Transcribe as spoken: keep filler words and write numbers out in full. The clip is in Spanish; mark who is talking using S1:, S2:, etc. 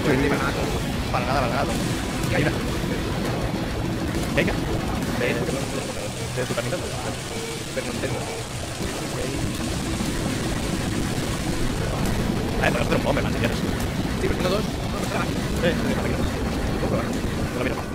S1: para nada.
S2: Para nada, para nada. Venga. Venga.
S1: Ven,
S2: ¿De tu camino?
S1: pero no entiendo.
S2: Ah, pero no te lo puedo, me mantillas.
S1: Sí, pero tengo dos. No, no, no.
S2: Eh, te lo miro. Te lo miro.